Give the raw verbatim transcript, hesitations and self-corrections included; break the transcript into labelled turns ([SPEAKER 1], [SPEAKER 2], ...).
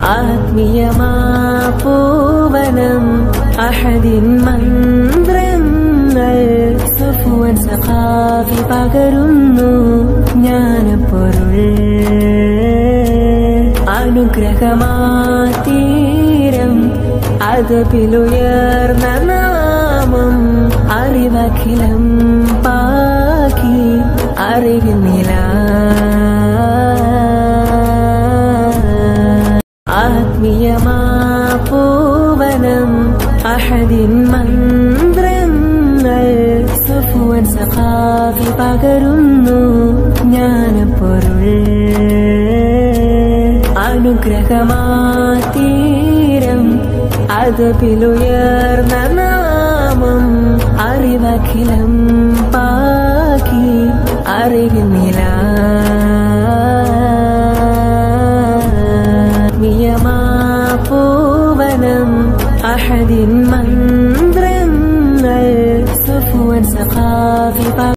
[SPEAKER 1] ആത്മീയമാ പൂവനം അഹദിൻ മന്ത്രങ്ങൾ സഫുവൻ സഖാഫി പകരുന്നു ജ്ഞാനപ്പൊരുൾ അനുഗ്രഹമാതീരം അതപിലുയർന്ന നാമം അറിവഖിലം പാകി അറിവിനില ആത്മീയമാ പൂവനം അഹദിൻ മന്ത്രങ്ങൾ സഫുവൻ സഖാഫി പകരുന്നു ജ്ഞാനപ്പൊരുൾ അനുഗ്രഹമാതീരം അതപിലുയർന്ന നാമം അറിവഖിലം പാകി അറിവിനില ആത്മീയമാ പൂവനം അഹദിൻ മന്ത്രങ്ങൾ സഫുവൻ സഖാഫി